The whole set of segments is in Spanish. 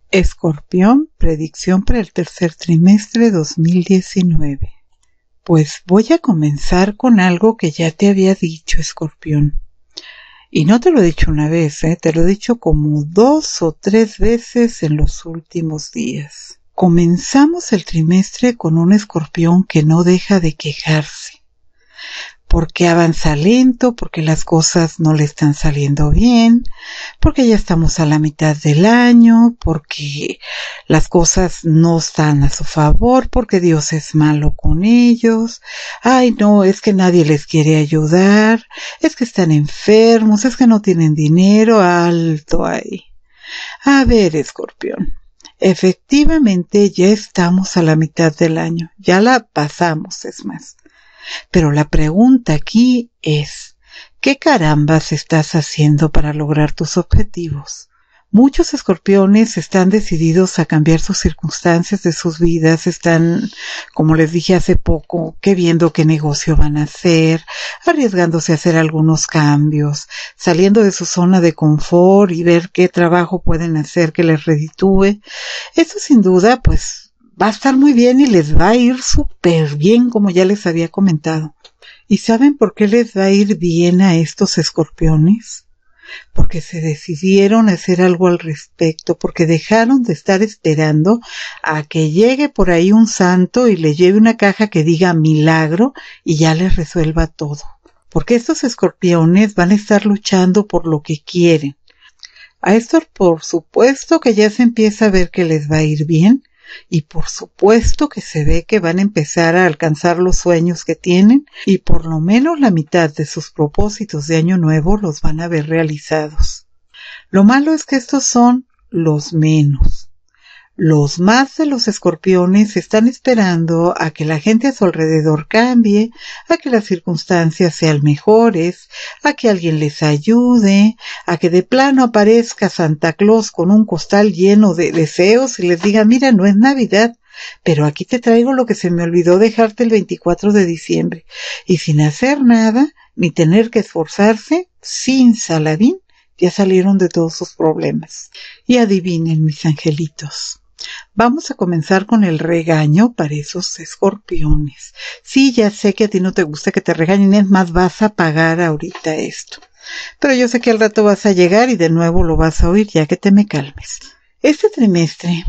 Escorpión, predicción para el tercer trimestre 2019. Pues voy a comenzar con algo que ya te había dicho, Escorpión. Y no te lo he dicho una vez, te lo he dicho como 2 o 3 veces en los últimos días. Comenzamos el trimestre con un escorpión que no deja de quejarse. Porque avanza lento, porque las cosas no le están saliendo bien, porque ya estamos a la mitad del año, porque las cosas no están a su favor, porque Dios es malo con ellos. Ay, no, es que nadie les quiere ayudar, es que están enfermos, es que no tienen dinero. Alto ahí. A ver, Escorpión. Efectivamente ya estamos a la mitad del año, ya la pasamos, es más. Pero la pregunta aquí es, ¿qué carambas estás haciendo para lograr tus objetivos? Muchos escorpiones están decididos a cambiar sus circunstancias de sus vidas, están, como les dije hace poco, que viendo qué negocio van a hacer, arriesgándose a hacer algunos cambios, saliendo de su zona de confort y ver qué trabajo pueden hacer que les reditúe. Eso sin duda, pues, va a estar muy bien y les va a ir súper bien, como ya les había comentado. ¿Y saben por qué les va a ir bien a estos escorpiones? Porque se decidieron a hacer algo al respecto, porque dejaron de estar esperando a que llegue por ahí un santo y les lleve una caja que diga milagro y ya les resuelva todo. Porque estos escorpiones van a estar luchando por lo que quieren. A estos, por supuesto que ya se empieza a ver que les va a ir bien, y por supuesto que se ve que van a empezar a alcanzar los sueños que tienen y por lo menos la mitad de sus propósitos de año nuevo los van a ver realizados. Lo malo es que estos son los menos. Los más de los escorpiones están esperando a que la gente a su alrededor cambie, a que las circunstancias sean mejores, a que alguien les ayude, a que de plano aparezca Santa Claus con un costal lleno de deseos y les diga, mira, no es Navidad, pero aquí te traigo lo que se me olvidó dejarte el 24 de diciembre. Y sin hacer nada, ni tener que esforzarse, sin Saladín, ya salieron de todos sus problemas. Y adivinen, mis angelitos. Vamos a comenzar con el regaño para esos escorpiones. Sí, ya sé que a ti no te gusta que te regañen, es más, vas a pagar ahorita esto. Pero yo sé que al rato vas a llegar y de nuevo lo vas a oír ya que te me calmes. Este trimestre,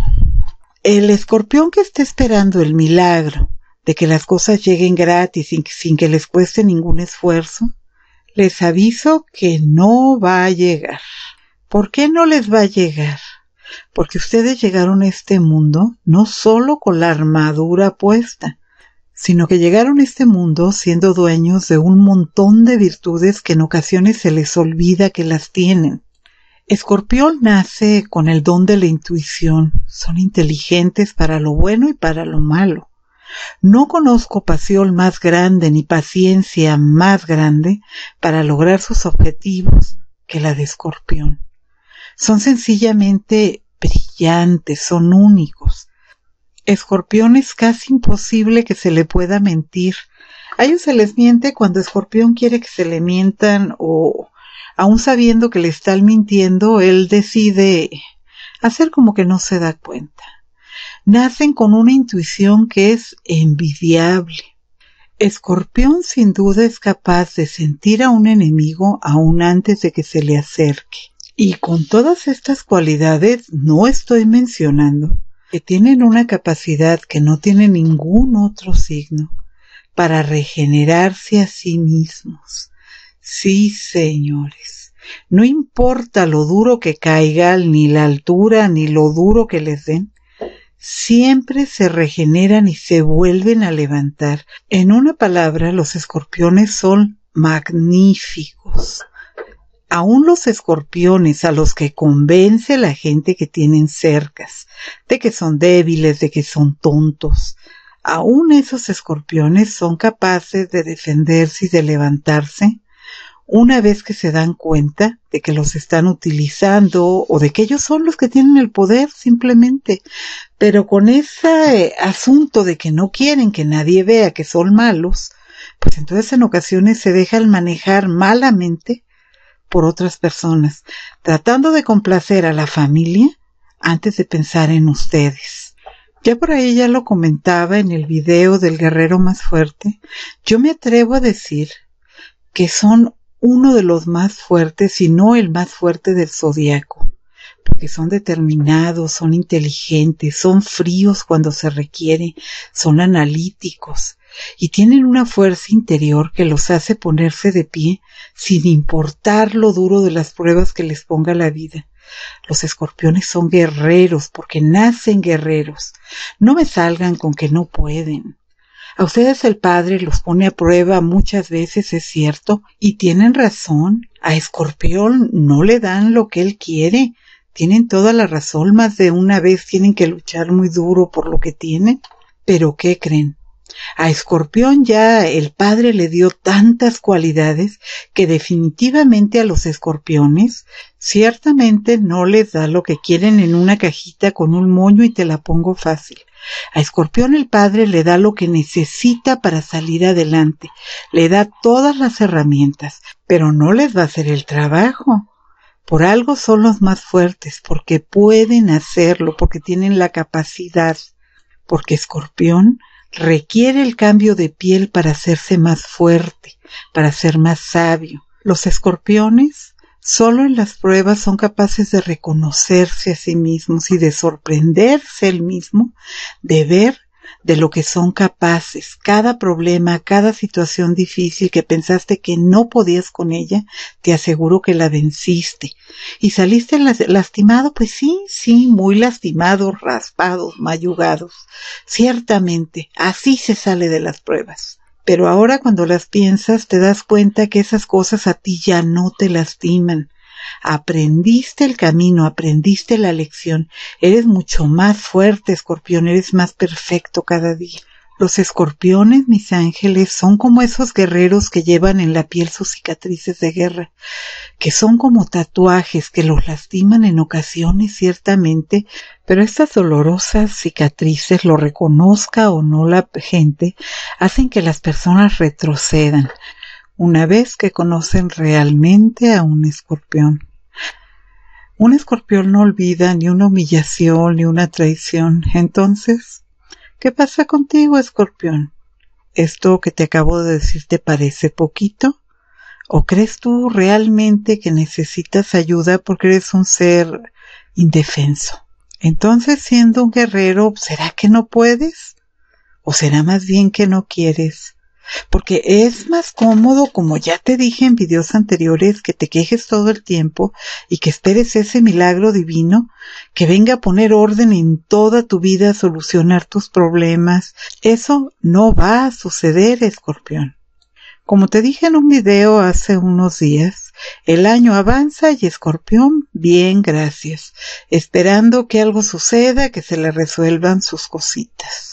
el escorpión que está esperando el milagro de que las cosas lleguen gratis sin que les cueste ningún esfuerzo, les aviso que no va a llegar. ¿Por qué no les va a llegar? Porque ustedes llegaron a este mundo no solo con la armadura puesta, sino que llegaron a este mundo siendo dueños de un montón de virtudes que en ocasiones se les olvida que las tienen. Escorpión nace con el don de la intuición, son inteligentes para lo bueno y para lo malo. No conozco pasión más grande ni paciencia más grande para lograr sus objetivos que la de Escorpión. Son sencillamente brillantes, son únicos. Escorpión es casi imposible que se le pueda mentir. A ellos se les miente cuando Escorpión quiere que se le mientan o, aun sabiendo que le están mintiendo, él decide hacer como que no se da cuenta. Nacen con una intuición que es envidiable. Escorpión sin duda es capaz de sentir a un enemigo aún antes de que se le acerque. Y con todas estas cualidades no estoy mencionando que tienen una capacidad que no tiene ningún otro signo para regenerarse a sí mismos. Sí, señores, no importa lo duro que caigan, ni la altura, ni lo duro que les den, siempre se regeneran y se vuelven a levantar. En una palabra, los escorpiones son magníficos. Aún los escorpiones a los que convence la gente que tienen cercas, de que son débiles, de que son tontos, aún esos escorpiones son capaces de defenderse y de levantarse una vez que se dan cuenta de que los están utilizando o de que ellos son los que tienen el poder simplemente. Pero con ese asunto de que no quieren que nadie vea que son malos, pues entonces en ocasiones se dejan manejar malamente por otras personas, tratando de complacer a la familia, antes de pensar en ustedes. Ya por ahí ya lo comentaba en el video del guerrero más fuerte. Yo me atrevo a decir que son uno de los más fuertes, si no el más fuerte del zodiaco, porque son determinados, son inteligentes, son fríos cuando se requiere, son analíticos y tienen una fuerza interior que los hace ponerse de pie sin importar lo duro de las pruebas que les ponga la vida. Los escorpiones son guerreros porque nacen guerreros. No me salgan con que no pueden. A ustedes el Padre los pone a prueba muchas veces, es cierto, y tienen razón. A Escorpión no le dan lo que él quiere. Tienen toda la razón, más de una vez tienen que luchar muy duro por lo que tienen. Pero ¿qué creen? A Escorpión ya el Padre le dio tantas cualidades que definitivamente a los escorpiones ciertamente no les da lo que quieren en una cajita con un moño y te la pongo fácil. A Escorpión el Padre le da lo que necesita para salir adelante, le da todas las herramientas, pero no les va a hacer el trabajo. Por algo son los más fuertes, porque pueden hacerlo, porque tienen la capacidad, porque Escorpión requiere el cambio de piel para hacerse más fuerte, para ser más sabio. Los escorpiones solo en las pruebas son capaces de reconocerse a sí mismos y de sorprenderse el mismo, de ver de lo que son capaces. Cada problema, cada situación difícil que pensaste que no podías con ella, te aseguro que la venciste. ¿Y saliste lastimado? Pues sí, muy lastimados, raspados, mayugados. Ciertamente, así se sale de las pruebas. Pero ahora cuando las piensas te das cuenta que esas cosas a ti ya no te lastiman. Aprendiste el camino, aprendiste la lección. Eres mucho más fuerte, Escorpión, eres más perfecto cada día. Los escorpiones, mis ángeles, son como esos guerreros que llevan en la piel sus cicatrices de guerra, que son como tatuajes que los lastiman en ocasiones, ciertamente, pero estas dolorosas cicatrices, lo reconozca o no la gente, hacen que las personas retrocedan una vez que conocen realmente a un escorpión. Un escorpión no olvida ni una humillación ni una traición. Entonces, ¿qué pasa contigo, escorpión? ¿Esto que te acabo de decir te parece poquito? ¿O crees tú realmente que necesitas ayuda porque eres un ser indefenso? Entonces, siendo un guerrero, ¿será que no puedes? ¿O será más bien que no quieres? Porque es más cómodo, como ya te dije en videos anteriores, que te quejes todo el tiempo y que esperes ese milagro divino que venga a poner orden en toda tu vida, a solucionar tus problemas. Eso no va a suceder, escorpión. Como te dije en un video hace unos días, el año avanza y escorpión, bien, gracias, esperando que algo suceda, que se le resuelvan sus cositas.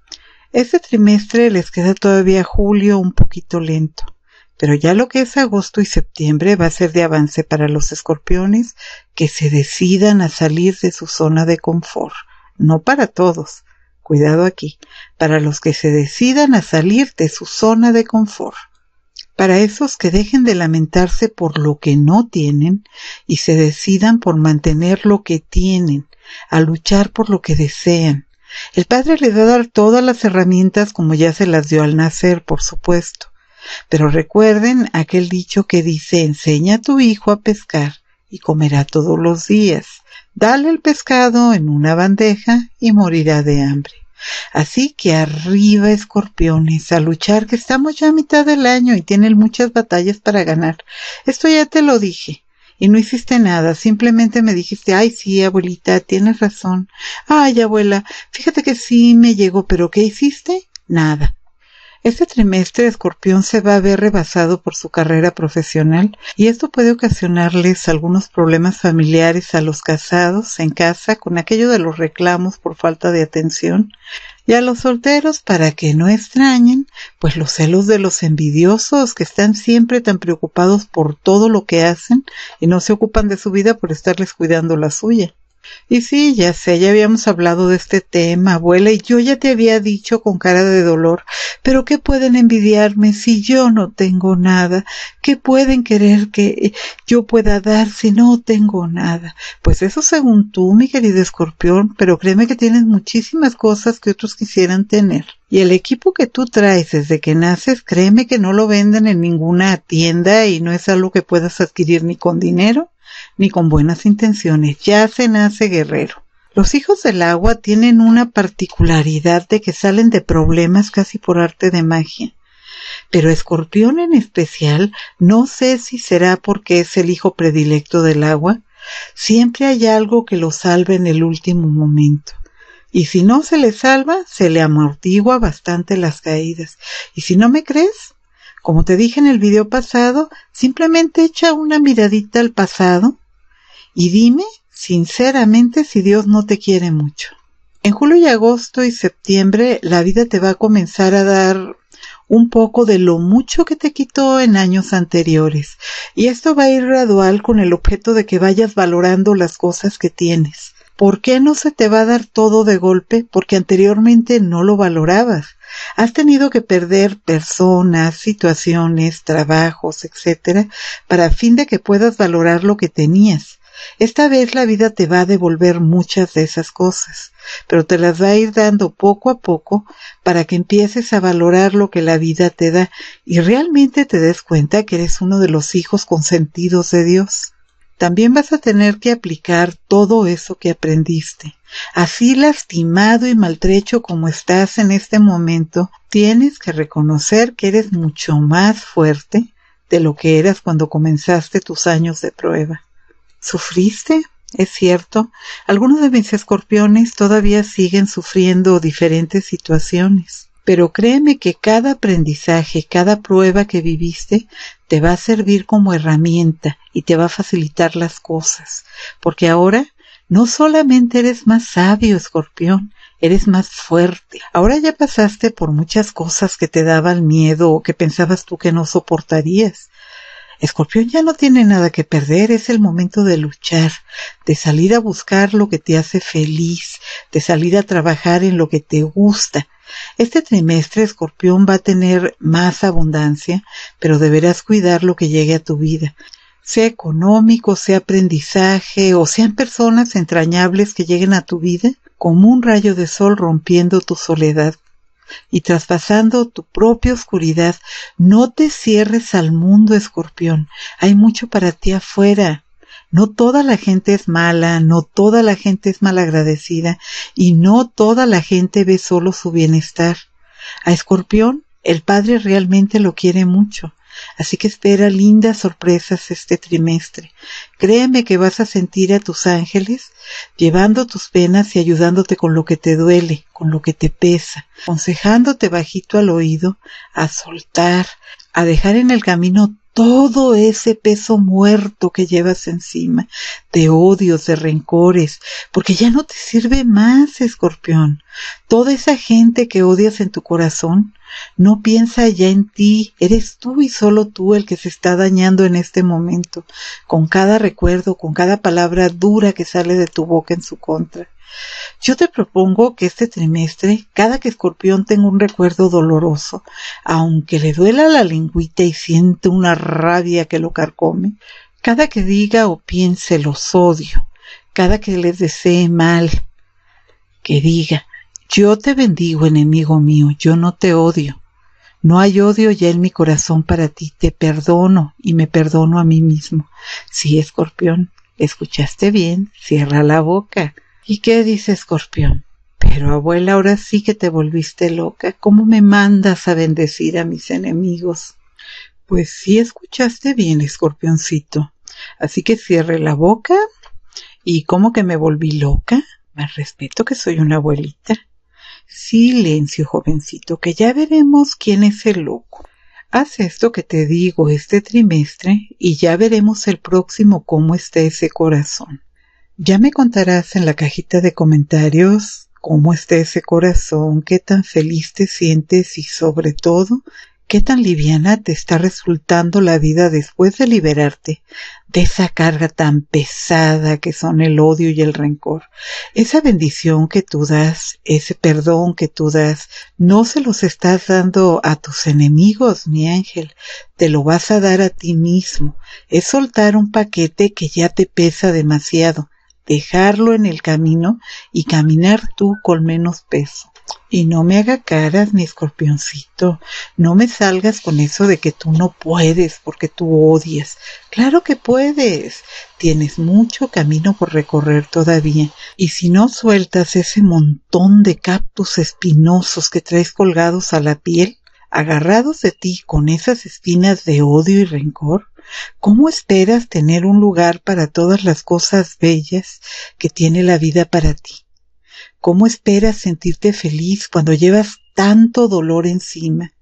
Este trimestre les queda todavía julio un poquito lento, pero ya lo que es agosto y septiembre va a ser de avance para los escorpiones que se decidan a salir de su zona de confort. No para todos, cuidado aquí, para los que se decidan a salir de su zona de confort. Para esos que dejen de lamentarse por lo que no tienen y se decidan por mantener lo que tienen, a luchar por lo que desean. El Padre les va a dar todas las herramientas como ya se las dio al nacer, por supuesto. Pero recuerden aquel dicho que dice, enseña a tu hijo a pescar y comerá todos los días. Dale el pescado en una bandeja y morirá de hambre. Así que arriba, escorpiones, a luchar, que estamos ya a mitad del año y tienen muchas batallas para ganar. Esto ya te lo dije. Y no hiciste nada, simplemente me dijiste, ay sí, abuelita, tienes razón. Ay, abuela, fíjate que sí me llegó, pero ¿qué hiciste? Nada. Este trimestre Escorpión se va a ver rebasado por su carrera profesional y esto puede ocasionarles algunos problemas familiares a los casados en casa con aquello de los reclamos por falta de atención y a los solteros para que no extrañen pues los celos de los envidiosos que están siempre tan preocupados por todo lo que hacen y no se ocupan de su vida por estarles cuidando la suya. Y sí, ya sé, ya habíamos hablado de este tema, abuela, y yo ya te había dicho con cara de dolor, pero ¿qué pueden envidiarme si yo no tengo nada? ¿Qué pueden querer que yo pueda dar si no tengo nada? Pues eso según tú, mi querido Escorpión, pero créeme que tienes muchísimas cosas que otros quisieran tener. Y el equipo que tú traes desde que naces, créeme que no lo venden en ninguna tienda y no es algo que puedas adquirir ni con dinero ni con buenas intenciones. Ya se nace guerrero. Los hijos del agua tienen una particularidad de que salen de problemas casi por arte de magia. Pero Escorpión en especial, no sé si será porque es el hijo predilecto del agua, siempre hay algo que lo salva en el último momento. Y si no se le salva, se le amortigua bastante las caídas. Y si no me crees, como te dije en el video pasado, simplemente echa una miradita al pasado y dime, sinceramente, si Dios no te quiere mucho. En julio y agosto y septiembre, la vida te va a comenzar a dar un poco de lo mucho que te quitó en años anteriores. Y esto va a ir gradual con el objeto de que vayas valorando las cosas que tienes. ¿Por qué no se te va a dar todo de golpe? Porque anteriormente no lo valorabas. Has tenido que perder personas, situaciones, trabajos, etcétera, para fin de que puedas valorar lo que tenías. Esta vez la vida te va a devolver muchas de esas cosas, pero te las va a ir dando poco a poco para que empieces a valorar lo que la vida te da y realmente te des cuenta que eres uno de los hijos consentidos de Dios. También vas a tener que aplicar todo eso que aprendiste. Así lastimado y maltrecho como estás en este momento, tienes que reconocer que eres mucho más fuerte de lo que eras cuando comenzaste tus años de prueba. ¿Sufriste? Es cierto, algunos de mis escorpiones todavía siguen sufriendo diferentes situaciones. Pero créeme que cada aprendizaje, cada prueba que viviste, te va a servir como herramienta y te va a facilitar las cosas. Porque ahora no solamente eres más sabio, Escorpión, eres más fuerte. Ahora ya pasaste por muchas cosas que te daban miedo o que pensabas tú que no soportarías. Escorpión ya no tiene nada que perder, es el momento de luchar, de salir a buscar lo que te hace feliz, de salir a trabajar en lo que te gusta. Este trimestre, Escorpión, va a tener más abundancia, pero deberás cuidar lo que llegue a tu vida. Sea económico, sea aprendizaje, o sean personas entrañables que lleguen a tu vida, como un rayo de sol rompiendo tu soledad y traspasando tu propia oscuridad. No te cierres al mundo, Escorpión. Hay mucho para ti afuera. No toda la gente es mala, no toda la gente es malagradecida y no toda la gente ve solo su bienestar. A Escorpión, el Padre realmente lo quiere mucho. Así que espera lindas sorpresas este trimestre. Créeme que vas a sentir a tus ángeles llevando tus penas y ayudándote con lo que te duele, con lo que te pesa, aconsejándote bajito al oído a soltar, a dejar en el camino todo ese peso muerto que llevas encima, de odios, de rencores, porque ya no te sirve más, Escorpión. Toda esa gente que odias en tu corazón no piensa ya en ti, eres tú y solo tú el que se está dañando en este momento, con cada recuerdo, con cada palabra dura que sale de tu boca en su contra. Yo te propongo que este trimestre, cada que Escorpión tenga un recuerdo doloroso, aunque le duela la lengüita y siente una rabia que lo carcome, cada que diga o piense los odio, cada que les desee mal, que diga: yo te bendigo, enemigo mío, yo no te odio. No hay odio ya en mi corazón para ti, te perdono y me perdono a mí mismo. Sí, Escorpión, escuchaste bien, cierra la boca. ¿Y qué dice Escorpión? Pero abuela, ahora sí que te volviste loca. ¿Cómo me mandas a bendecir a mis enemigos? Pues sí escuchaste bien, Escorpioncito. Así que cierre la boca. ¿Y cómo que me volví loca? Más respeto, que soy una abuelita. Silencio, jovencito, que ya veremos quién es el loco. Haz esto que te digo este trimestre y ya veremos el próximo cómo está ese corazón. Ya me contarás en la cajita de comentarios cómo está ese corazón, qué tan feliz te sientes y sobre todo, ¿Qué tan liviana te está resultando la vida después de liberarte de esa carga tan pesada que son el odio y el rencor? Esa bendición que tú das, ese perdón que tú das, no se los estás dando a tus enemigos, mi ángel, te lo vas a dar a ti mismo. Es soltar un paquete que ya te pesa demasiado, dejarlo en el camino y caminar tú con menos peso. Y no me haga caras, mi escorpioncito, no me salgas con eso de que tú no puedes porque tú odias. Claro que puedes, tienes mucho camino por recorrer todavía, y si no sueltas ese montón de cactus espinosos que traes colgados a la piel, agarrados de ti con esas espinas de odio y rencor, ¿cómo esperas tener un lugar para todas las cosas bellas que tiene la vida para ti? ¿Cómo esperas sentirte feliz cuando llevas tanto dolor encima?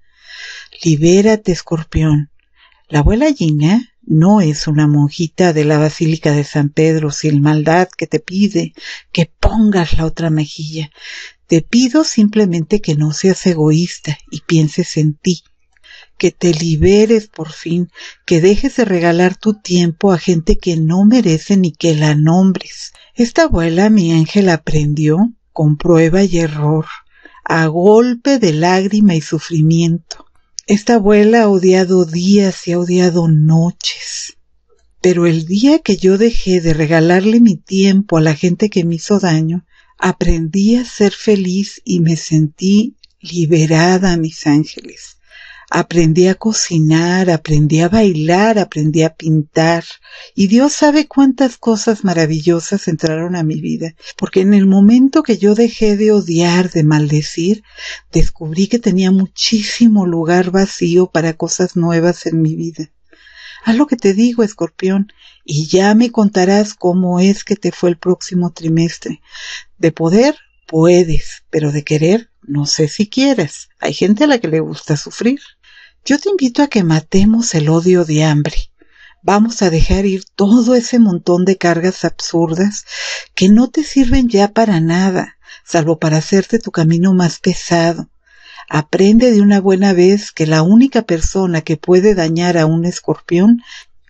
Libérate, escorpión. La abuela Gina no es una monjita de la Basílica de San Pedro sin maldad que te pide que pongas la otra mejilla. Te pido simplemente que no seas egoísta y pienses en ti. Que te liberes por fin, que dejes de regalar tu tiempo a gente que no merece ni que la nombres. Esta abuela, mi ángel, aprendió con prueba y error, a golpe de lágrima y sufrimiento. Esta abuela ha odiado días y ha odiado noches. Pero el día que yo dejé de regalarle mi tiempo a la gente que me hizo daño, aprendí a ser feliz y me sentí liberada, mis ángeles. Aprendí a cocinar, aprendí a bailar, aprendí a pintar, y Dios sabe cuántas cosas maravillosas entraron a mi vida, porque en el momento que yo dejé de odiar, de maldecir, descubrí que tenía muchísimo lugar vacío para cosas nuevas en mi vida. Haz lo que te digo, escorpión, y ya me contarás cómo es que te fue el próximo trimestre. De poder, puedes, pero de querer, no sé si quieras. Hay gente a la que le gusta sufrir. Yo te invito a que matemos el odio de hambre. Vamos a dejar ir todo ese montón de cargas absurdas que no te sirven ya para nada, salvo para hacerte tu camino más pesado. Aprende de una buena vez que la única persona que puede dañar a un escorpión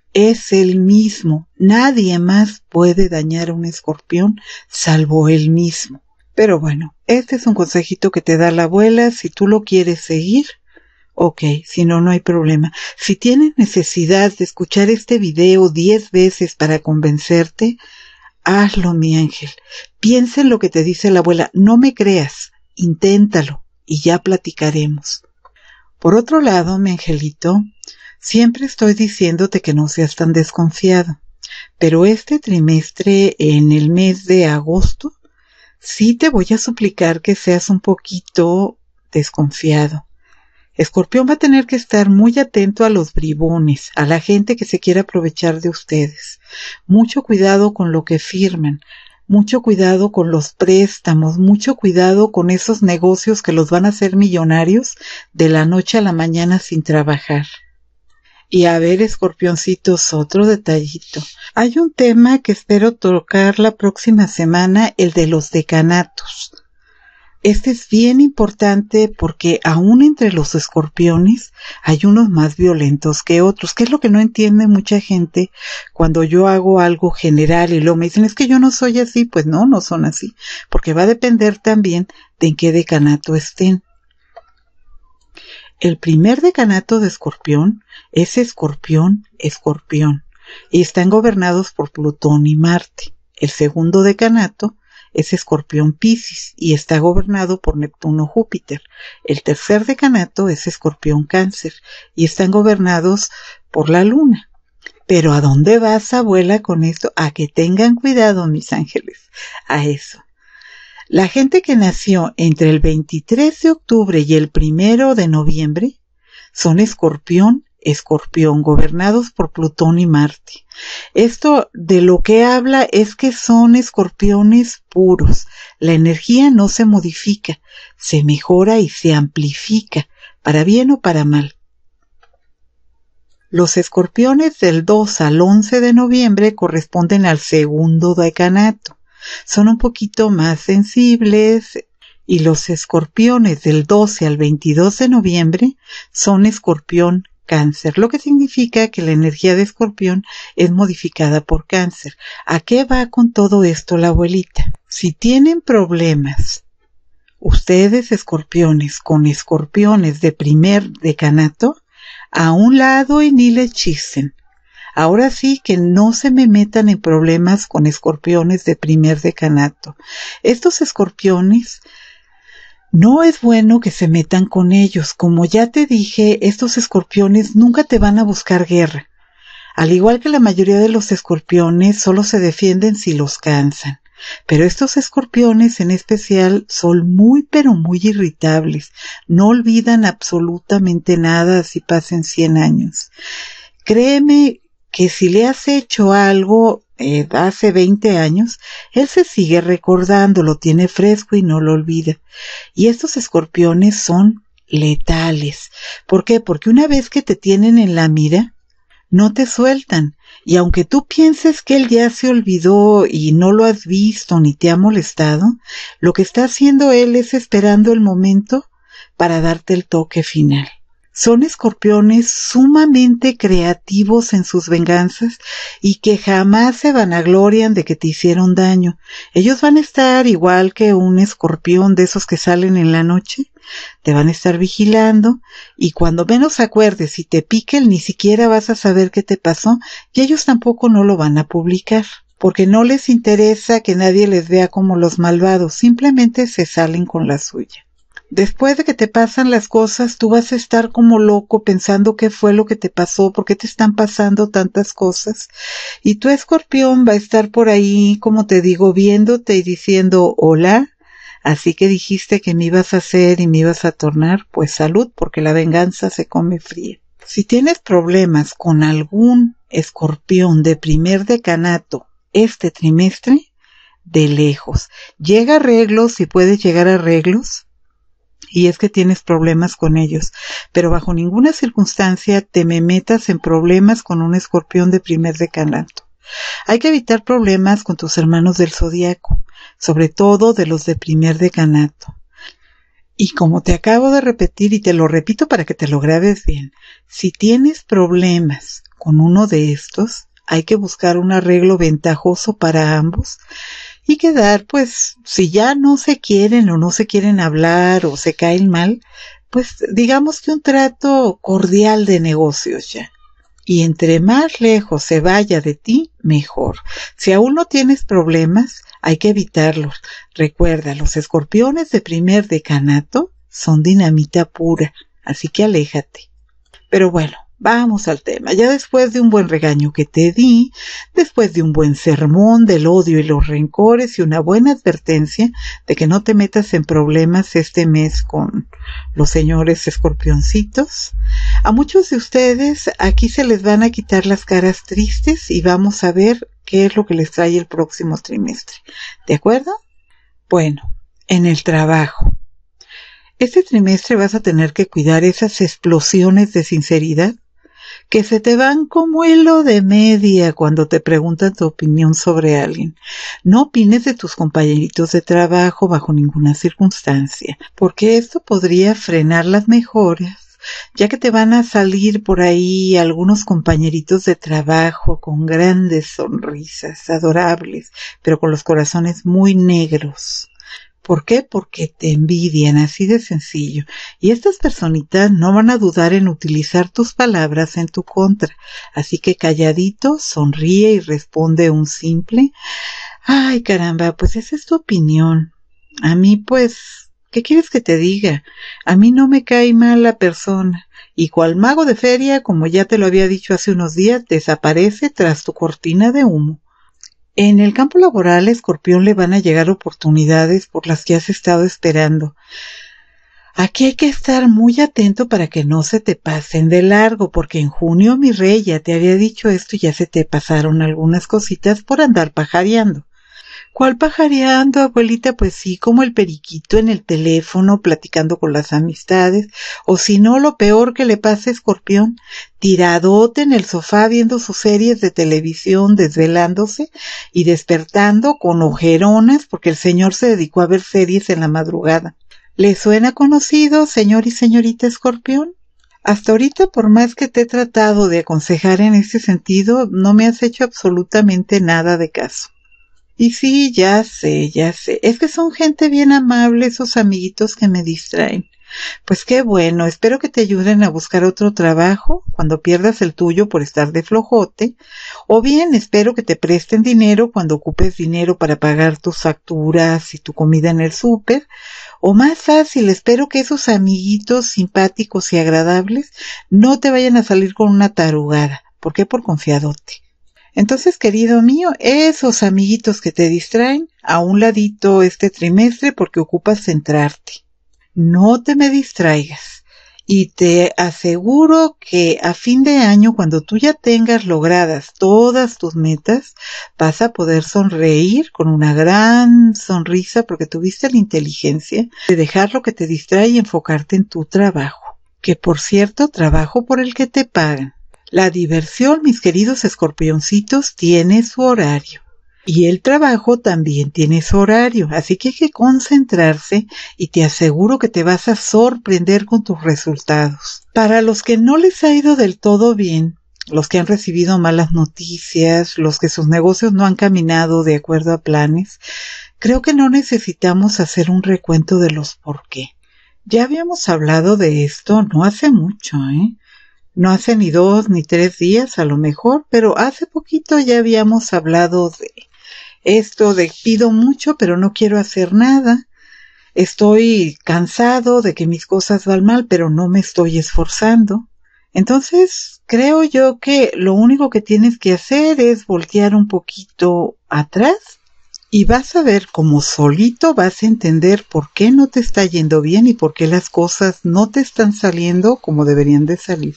es él mismo. Nadie más puede dañar a un escorpión salvo él mismo. Pero bueno, este es un consejito que te da la abuela. Si tú lo quieres seguir, ok, si no, no hay problema. Si tienes necesidad de escuchar este video 10 veces para convencerte, hazlo, mi ángel. Piensa en lo que te dice la abuela. No me creas, inténtalo y ya platicaremos. Por otro lado, mi angelito, siempre estoy diciéndote que no seas tan desconfiado. Pero este trimestre, en el mes de agosto, sí te voy a suplicar que seas un poquito desconfiado. Escorpión va a tener que estar muy atento a los bribones, a la gente que se quiere aprovechar de ustedes. Mucho cuidado con lo que firman, mucho cuidado con los préstamos, mucho cuidado con esos negocios que los van a hacer millonarios de la noche a la mañana sin trabajar. Y a ver, escorpioncitos, otro detallito. Hay un tema que espero tocar la próxima semana, el de los decanatos. Este es bien importante porque aún entre los escorpiones hay unos más violentos que otros, que es lo que no entiende mucha gente cuando yo hago algo general y luego me dicen, es que yo no soy así. Pues no, no son así, porque va a depender también de en qué decanato estén. El primer decanato de Escorpión es Escorpión, y están gobernados por Plutón y Marte. El segundo decanato es Escorpión Piscis y está gobernado por Neptuno Júpiter. El tercer decanato es Escorpión Cáncer y están gobernados por la Luna. Pero ¿a dónde vas, abuela, con esto? A que tengan cuidado, mis ángeles, a eso. La gente que nació entre el 23 de octubre y el 1 de noviembre son Escorpión, gobernados por Plutón y Marte. Esto de lo que habla es que son escorpiones puros. La energía no se modifica, se mejora y se amplifica, para bien o para mal. Los escorpiones del 2 al 11 de noviembre corresponden al segundo decanato. Son un poquito más sensibles Y los escorpiones del 12 al 22 de noviembre son escorpión Cáncer, lo que significa que la energía de Escorpión es modificada por Cáncer. ¿A qué va con todo esto la abuelita? Si tienen problemas, ustedes escorpiones con escorpiones de primer decanato, a un lado y ni le chisten. Ahora sí que no se me metan en problemas con escorpiones de primer decanato. Estos escorpiones, no es bueno que se metan con ellos. Como ya te dije, estos escorpiones nunca te van a buscar guerra. Al igual que la mayoría de los escorpiones, solo se defienden si los cansan. Pero estos escorpiones en especial son muy pero muy irritables. No olvidan absolutamente nada si pasen 100 años. Créeme que si le has hecho algo hace 20 años, él se sigue recordando, lo tiene fresco y no lo olvida. Y estos escorpiones son letales. ¿Por qué? Porque una vez que te tienen en la mira, no te sueltan. Y aunque tú pienses que él ya se olvidó y no lo has visto ni te ha molestado, lo que está haciendo él es esperando el momento para darte el toque final. Son escorpiones sumamente creativos en sus venganzas y que jamás se vanaglorian de que te hicieron daño. Ellos van a estar igual que un escorpión de esos que salen en la noche. Te van a estar vigilando y cuando menos acuerdes y te piquen ni siquiera vas a saber qué te pasó y ellos tampoco no lo van a publicar. Porque no les interesa que nadie les vea como los malvados, simplemente se salen con la suya. Después de que te pasan las cosas, tú vas a estar como loco pensando qué fue lo que te pasó, por qué te están pasando tantas cosas. Y tu escorpión va a estar por ahí, como te digo, viéndote y diciendo, hola, así que dijiste que me ibas a hacer y me ibas a tornar, pues salud, porque la venganza se come fría. Si tienes problemas con algún escorpión de primer decanato este trimestre, de lejos, llega a arreglos si puedes llegar a arreglos, y es que tienes problemas con ellos, pero bajo ninguna circunstancia te me metas en problemas con un escorpión de primer decanato. Hay que evitar problemas con tus hermanos del zodiaco, sobre todo de los de primer decanato. Y como te acabo de repetir y te lo repito para que te lo grabes bien, si tienes problemas con uno de estos, hay que buscar un arreglo ventajoso para ambos y quedar, pues, si ya no se quieren o no se quieren hablar o se caen mal, pues digamos que un trato cordial de negocios ya. Y entre más lejos se vaya de ti, mejor. Si aún no tienes problemas, hay que evitarlos. Recuerda, los escorpiones de primer decanato son dinamita pura, así que aléjate. Pero bueno, vamos al tema. Ya después de un buen regaño que te di, después de un buen sermón del odio y los rencores y una buena advertencia de que no te metas en problemas este mes con los señores escorpioncitos, a muchos de ustedes aquí se les van a quitar las caras tristes y vamos a ver qué es lo que les trae el próximo trimestre. ¿De acuerdo? Bueno, en el trabajo. Este trimestre vas a tener que cuidar esas explosiones de sinceridad que se te van como hilo de media cuando te preguntan tu opinión sobre alguien. No opines de tus compañeritos de trabajo bajo ninguna circunstancia, porque esto podría frenar las mejoras, ya que te van a salir por ahí algunos compañeritos de trabajo con grandes sonrisas, adorables, pero con los corazones muy negros. ¿Por qué? Porque te envidian, así de sencillo. Y estas personitas no van a dudar en utilizar tus palabras en tu contra. Así que calladito, sonríe y responde un simple: ay, caramba, pues esa es tu opinión. A mí, pues, ¿qué quieres que te diga? A mí no me cae mal la persona. Y cual mago de feria, como ya te lo había dicho hace unos días, desaparece tras tu cortina de humo. En el campo laboral, Escorpión, le van a llegar oportunidades por las que has estado esperando. Aquí hay que estar muy atento para que no se te pasen de largo, porque en junio, mi rey, ya te había dicho esto y ya se te pasaron algunas cositas por andar pajareando. ¿Cuál pajareando, abuelita? Pues sí, como el periquito en el teléfono platicando con las amistades, o si no, lo peor que le pasa a Escorpión, tiradote en el sofá viendo sus series de televisión, desvelándose y despertando con ojeronas porque el señor se dedicó a ver series en la madrugada. ¿Le suena conocido, señor y señorita Escorpión? Hasta ahorita, por más que te he tratado de aconsejar en este sentido, no me has hecho absolutamente nada de caso. Y sí, ya sé. Es que son gente bien amable esos amiguitos que me distraen. Pues qué bueno, espero que te ayuden a buscar otro trabajo cuando pierdas el tuyo por estar de flojote, o bien espero que te presten dinero cuando ocupes dinero para pagar tus facturas y tu comida en el súper, o más fácil, espero que esos amiguitos simpáticos y agradables no te vayan a salir con una tarugada. ¿Por qué? Por confiadote. Entonces, querido mío, esos amiguitos que te distraen, a un ladito este trimestre porque ocupas centrarte. No te me distraigas. Y te aseguro que a fin de año, cuando tú ya tengas logradas todas tus metas, vas a poder sonreír con una gran sonrisa porque tuviste la inteligencia de dejar lo que te distrae y enfocarte en tu trabajo. Que por cierto, trabajo por el que te pagan. La diversión, mis queridos escorpioncitos, tiene su horario. Y el trabajo también tiene su horario, así que hay que concentrarse y te aseguro que te vas a sorprender con tus resultados. Para los que no les ha ido del todo bien, los que han recibido malas noticias, los que sus negocios no han caminado de acuerdo a planes, creo que no necesitamos hacer un recuento de los por qué. Ya habíamos hablado de esto no hace mucho, No hace ni 2 ni 3 días a lo mejor, pero hace poquito ya habíamos hablado de esto de pido mucho pero no quiero hacer nada, estoy cansado de que mis cosas van mal pero no me estoy esforzando. Entonces creo yo que lo único que tienes que hacer es voltear un poquito atrás y vas a ver cómo solito vas a entender por qué no te está yendo bien y por qué las cosas no te están saliendo como deberían de salir.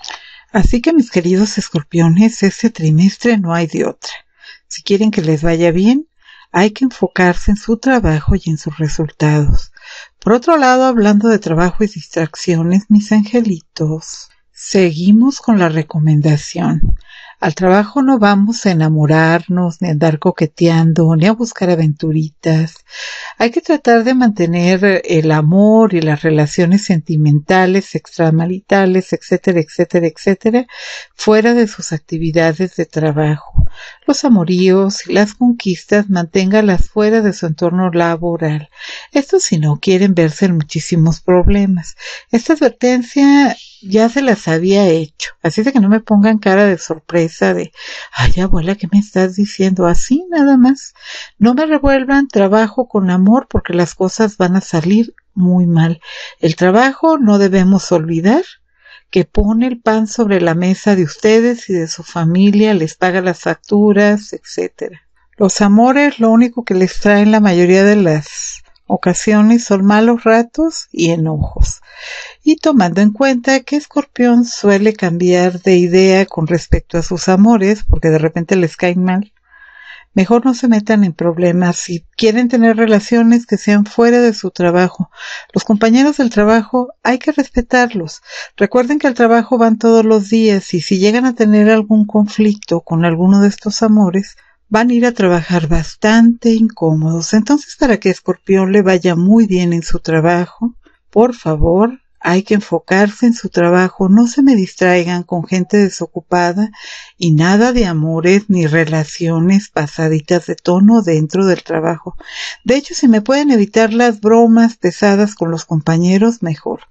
Así que mis queridos escorpiones, este trimestre no hay de otra. Si quieren que les vaya bien, hay que enfocarse en su trabajo y en sus resultados. Por otro lado, hablando de trabajo y distracciones, mis angelitos, seguimos con la recomendación. Al trabajo no vamos a enamorarnos, ni a andar coqueteando, ni a buscar aventuritas. Hay que tratar de mantener el amor y las relaciones sentimentales, extramaritales, etcétera, etcétera, etcétera, fuera de sus actividades de trabajo. Los amoríos y las conquistas manténgalas fuera de su entorno laboral. Esto si no quieren verse en muchísimos problemas. Esta advertencia ya se las había hecho, así de que no me pongan cara de sorpresa de, ay abuela, ¿qué me estás diciendo? Así nada más. No me revuelvan trabajo con amor porque las cosas van a salir muy mal. El trabajo no debemos olvidar que pone el pan sobre la mesa de ustedes y de su familia, les paga las facturas, etcétera. Los amores lo único que les traen la mayoría de las ocasiones son malos ratos y enojos. Y tomando en cuenta que Escorpión suele cambiar de idea con respecto a sus amores porque de repente les caen mal, mejor no se metan en problemas. Si quieren tener relaciones que sean fuera de su trabajo, los compañeros del trabajo hay que respetarlos. Recuerden que al trabajo van todos los días y si llegan a tener algún conflicto con alguno de estos amores, van a ir a trabajar bastante incómodos. Entonces, para que Escorpión le vaya muy bien en su trabajo, por favor, hay que enfocarse en su trabajo, no se me distraigan con gente desocupada y nada de amores ni relaciones pasaditas de tono dentro del trabajo. De hecho, si me pueden evitar las bromas pesadas con los compañeros, mejor.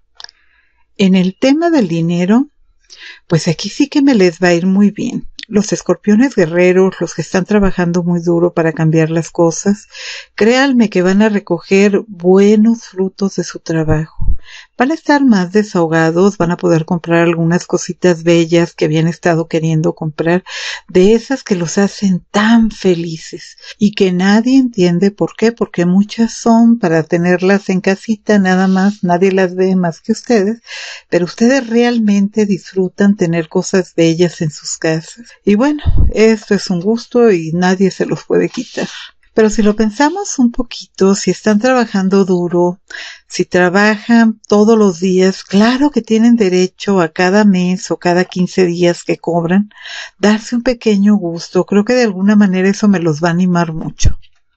En el tema del dinero, pues aquí sí que me les va a ir muy bien. Los escorpiones guerreros, los que están trabajando muy duro para cambiar las cosas, créanme que van a recoger buenos frutos de su trabajo. Van a estar más desahogados, van a poder comprar algunas cositas bellas que habían estado queriendo comprar, de esas que los hacen tan felices y que nadie entiende por qué, porque muchas son para tenerlas en casita nada más, nadie las ve más que ustedes, pero ustedes realmente disfrutan tener cosas bellas en sus casas. Y bueno, esto es un gusto y nadie se los puede quitar. Pero si lo pensamos un poquito, si están trabajando duro, si trabajan todos los días, claro que tienen derecho a cada mes o cada 15 días que cobran, darse un pequeño gusto. Creo que de alguna manera eso me los va a animar mucho.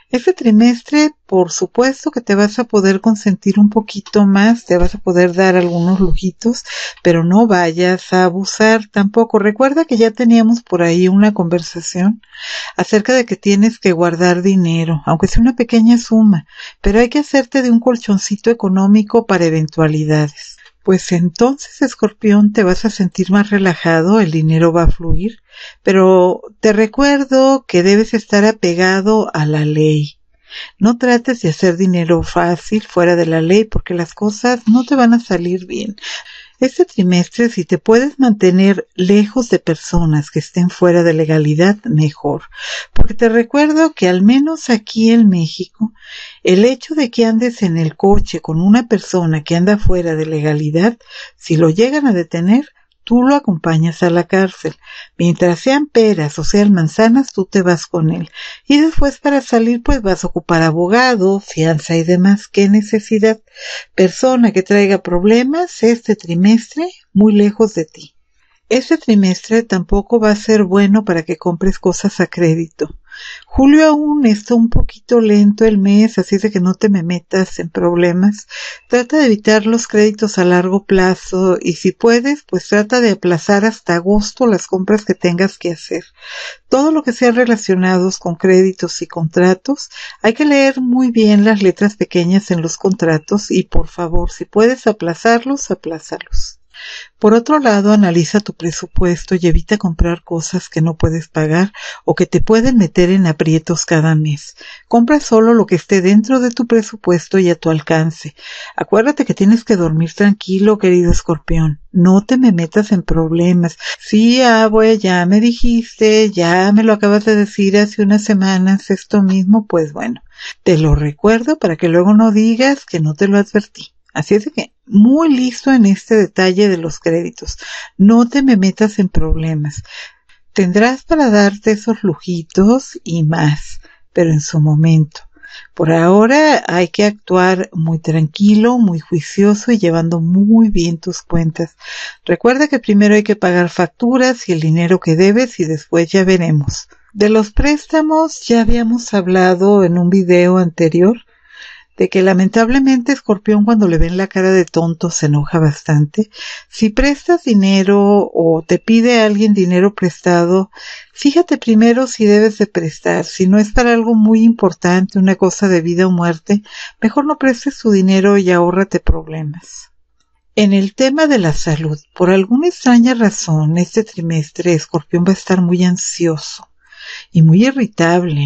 Este trimestre, por supuesto que te vas a poder consentir un poquito más, te vas a poder dar algunos lujitos, pero no vayas a abusar tampoco. Recuerda que ya teníamos por ahí una conversación acerca de que tienes que guardar dinero, aunque sea una pequeña suma, pero hay que hacerte de un colchoncito económico para eventualidades. Pues entonces, Escorpión, te vas a sentir más relajado, el dinero va a fluir, pero te recuerdo que debes estar apegado a la ley. No trates de hacer dinero fácil fuera de la ley porque las cosas no te van a salir bien. Este trimestre, si te puedes mantener lejos de personas que estén fuera de legalidad, mejor. Porque te recuerdo que al menos aquí en México, el hecho de que andes en el coche con una persona que anda fuera de legalidad, si lo llegan a detener, tú lo acompañas a la cárcel. Mientras sean peras o sean manzanas, tú te vas con él. Y después para salir, pues vas a ocupar abogado, fianza y demás. ¿Qué necesidad? Persona que traiga problemas este trimestre, muy lejos de ti. Este trimestre tampoco va a ser bueno para que compres cosas a crédito. Julio aún está un poquito lento el mes, así de que no te me metas en problemas. Trata de evitar los créditos a largo plazo y si puedes, pues trata de aplazar hasta agosto las compras que tengas que hacer. Todo lo que sea relacionados con créditos y contratos, hay que leer muy bien las letras pequeñas en los contratos y por favor, si puedes aplazarlos, aplázalos. Por otro lado, analiza tu presupuesto y evita comprar cosas que no puedes pagar o que te pueden meter en aprietos cada mes. Compra solo lo que esté dentro de tu presupuesto y a tu alcance. Acuérdate que tienes que dormir tranquilo, querido Escorpión. No te me metas en problemas. Sí, abue, ya me dijiste, ya me lo acabas de decir hace unas semanas esto mismo, pues bueno, te lo recuerdo para que luego no digas que no te lo advertí. Así es de que muy listo en este detalle de los créditos. No te me metas en problemas. Tendrás para darte esos lujitos y más, pero en su momento. Por ahora hay que actuar muy tranquilo, muy juicioso y llevando muy bien tus cuentas. Recuerda que primero hay que pagar facturas y el dinero que debes y después ya veremos. De los préstamos ya habíamos hablado en un video anterior, de que lamentablemente Escorpión cuando le ven la cara de tonto se enoja bastante. Si prestas dinero o te pide a alguien dinero prestado, fíjate primero si debes de prestar. Si no es para algo muy importante, una cosa de vida o muerte, mejor no prestes tu dinero y ahórrate problemas. En el tema de la salud, por alguna extraña razón, este trimestre Escorpión va a estar muy ansioso y muy irritable,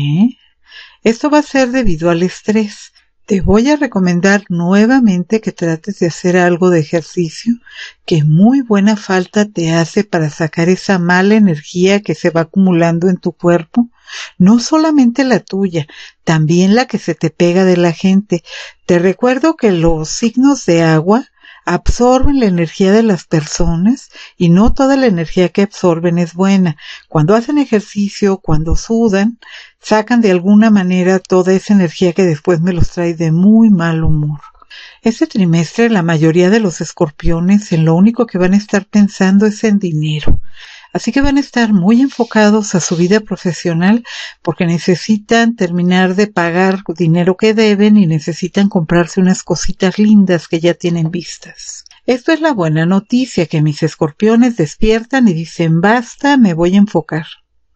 Esto va a ser debido al estrés. Te voy a recomendar nuevamente que trates de hacer algo de ejercicio que muy buena falta te hace para sacar esa mala energía que se va acumulando en tu cuerpo, no solamente la tuya, también la que se te pega de la gente. Te recuerdo que los signos de agua absorben la energía de las personas y no toda la energía que absorben es buena. Cuando hacen ejercicio, cuando sudan, sacan de alguna manera toda esa energía que después me los trae de muy mal humor. Este trimestre la mayoría de los escorpiones en lo único que van a estar pensando es en dinero. Así que van a estar muy enfocados a su vida profesional porque necesitan terminar de pagar dinero que deben y necesitan comprarse unas cositas lindas que ya tienen vistas. Esto es la buena noticia, que mis escorpiones despiertan y dicen basta, me voy a enfocar.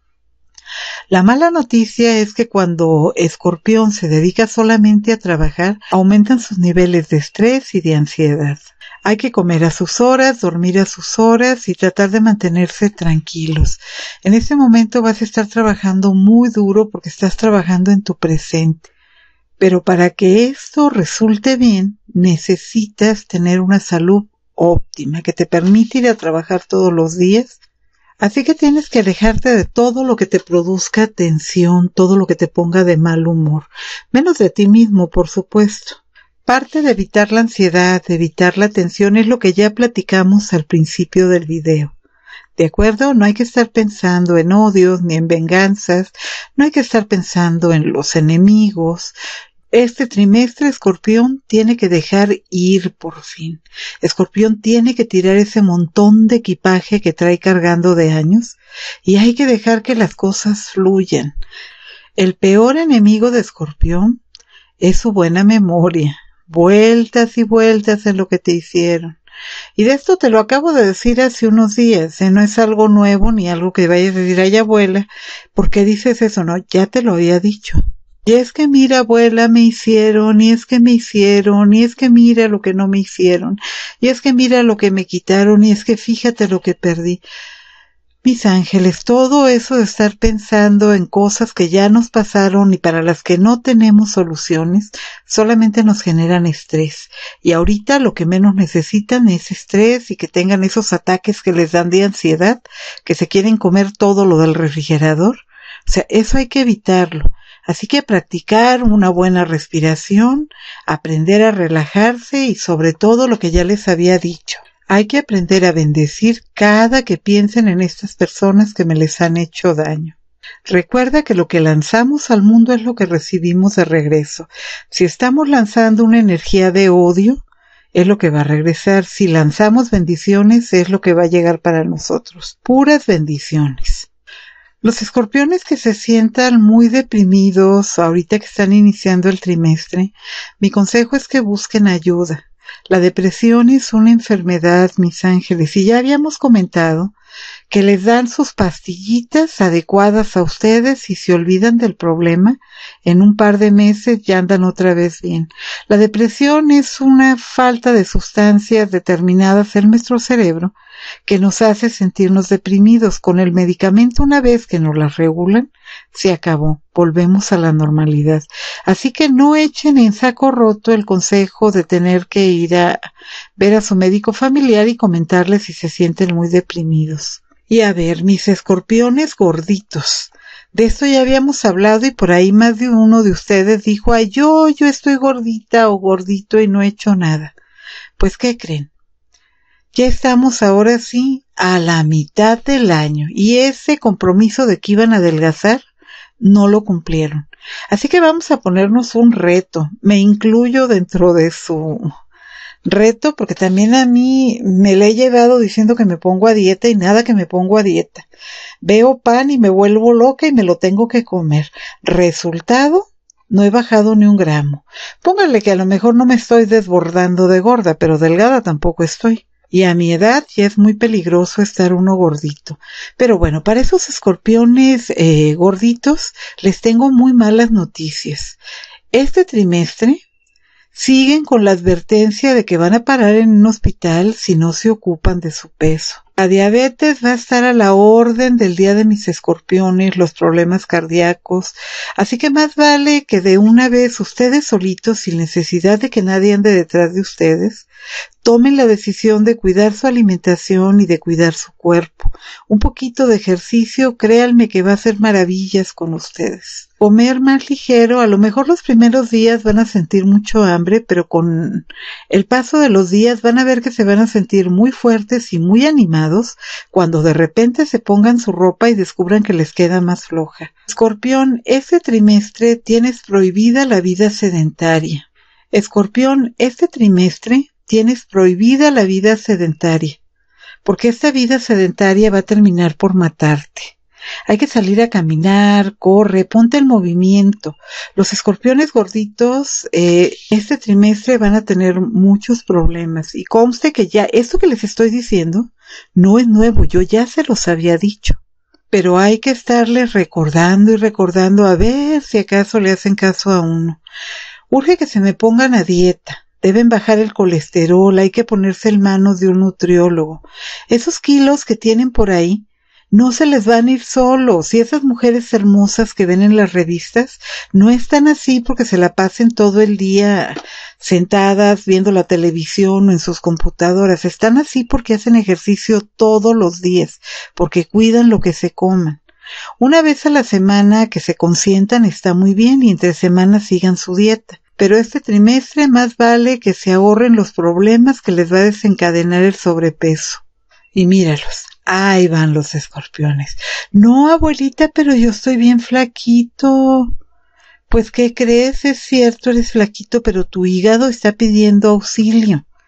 La mala noticia es que cuando Escorpión se dedica solamente a trabajar, aumentan sus niveles de estrés y de ansiedad. Hay que comer a sus horas, dormir a sus horas y tratar de mantenerse tranquilos. En este momento vas a estar trabajando muy duro porque estás trabajando en tu presente. Pero para que esto resulte bien, necesitas tener una salud óptima que te permite ir a trabajar todos los días. Así que tienes que alejarte de todo lo que te produzca tensión, todo lo que te ponga de mal humor. Menos de ti mismo, por supuesto. Parte de evitar la ansiedad, de evitar la tensión, es lo que ya platicamos al principio del video. ¿De acuerdo? No hay que estar pensando en odios ni en venganzas, no hay que estar pensando en los enemigos. Este trimestre Escorpión tiene que dejar ir por fin. Escorpión tiene que tirar ese montón de equipaje que trae cargando de años y hay que dejar que las cosas fluyan. El peor enemigo de Escorpión es su buena memoria, vueltas y vueltas en lo que te hicieron. Y de esto te lo acabo de decir hace unos días, no es algo nuevo ni algo que vayas a decir, ay abuela, ¿por qué dices eso? No, ya te lo había dicho. Y es que mira abuela, me hicieron, y es que me hicieron, y es que mira lo que no me hicieron, y es que mira lo que me quitaron, y es que fíjate lo que perdí. Mis ángeles, todo eso de estar pensando en cosas que ya nos pasaron y para las que no tenemos soluciones, solamente nos generan estrés. Y ahorita lo que menos necesitan es estrés y que tengan esos ataques que les dan de ansiedad, que se quieren comer todo lo del refrigerador. O sea, eso hay que evitarlo. Así que practicar una buena respiración, aprender a relajarse y sobre todo lo que ya les había dicho. Hay que aprender a bendecir cada que piensen en estas personas que me les han hecho daño. Recuerda que lo que lanzamos al mundo es lo que recibimos de regreso. Si estamos lanzando una energía de odio, es lo que va a regresar. Si lanzamos bendiciones, es lo que va a llegar para nosotros. Puras bendiciones. Los escorpiones que se sientan muy deprimidos ahorita que están iniciando el trimestre, mi consejo es que busquen ayuda. La depresión es una enfermedad, mis ángeles, y ya habíamos comentado que les dan sus pastillitas adecuadas a ustedes y se olvidan del problema. En un par de meses ya andan otra vez bien. La depresión es una falta de sustancias determinadas en nuestro cerebro que nos hace sentirnos deprimidos. Con el medicamento, una vez que nos las regulan, se acabó, volvemos a la normalidad. Así que no echen en saco roto el consejo de tener que ir a ver a su médico familiar y comentarle si se sienten muy deprimidos. Y a ver, mis escorpiones gorditos, de esto ya habíamos hablado y por ahí más de uno de ustedes dijo, ay, yo estoy gordita o gordito y no he hecho nada. Pues, ¿qué creen? Ya estamos ahora sí a la mitad del año y ese compromiso de que iban a adelgazar no lo cumplieron. Así que vamos a ponernos un reto. Me incluyo dentro de su reto porque también a mí me le he llevado diciendo que me pongo a dieta y nada que me pongo a dieta. Veo pan y me vuelvo loca y me lo tengo que comer. Resultado, no he bajado ni un gramo. Póngale que a lo mejor no me estoy desbordando de gorda, pero delgada tampoco estoy. Y a mi edad ya es muy peligroso estar uno gordito. Pero bueno, para esos escorpiones gorditos les tengo muy malas noticias. Este trimestre siguen con la advertencia de que van a parar en un hospital si no se ocupan de su peso. La diabetes va a estar a la orden del día de mis escorpiones, los problemas cardíacos, así que más vale que de una vez ustedes solitos, sin necesidad de que nadie ande detrás de ustedes, tomen la decisión de cuidar su alimentación y de cuidar su cuerpo. Un poquito de ejercicio, créanme que va a hacer maravillas con ustedes. Comer más ligero, a lo mejor los primeros días van a sentir mucho hambre, pero con el paso de los días van a ver que se van a sentir muy fuertes y muy animados cuando de repente se pongan su ropa y descubran que les queda más floja. Escorpión, este trimestre tienes prohibida la vida sedentaria. Escorpión, este trimestre tienes prohibida la vida sedentaria, porque esta vida sedentaria va a terminar por matarte. Hay que salir a caminar, corre, ponte en movimiento. Los escorpiones gorditos este trimestre van a tener muchos problemas y conste que ya esto que les estoy diciendo no es nuevo, yo ya se los había dicho. Pero hay que estarles recordando y recordando a ver si acaso le hacen caso a uno. Urge que se me pongan a dieta. Deben bajar el colesterol, hay que ponerse en manos de un nutriólogo. Esos kilos que tienen por ahí no se les van a ir solos. Y esas mujeres hermosas que ven en las revistas no están así porque se la pasen todo el día sentadas viendo la televisión o en sus computadoras. Están así porque hacen ejercicio todos los días, porque cuidan lo que se coman. Una vez a la semana que se consientan está muy bien y entre semanas sigan su dieta. Pero este trimestre más vale que se ahorren los problemas que les va a desencadenar el sobrepeso. Y míralos, ahí van los escorpiones. No, abuelita, pero yo estoy bien flaquito. Pues, ¿qué crees? Es cierto, eres flaquito, pero tu hígado está pidiendo auxilio.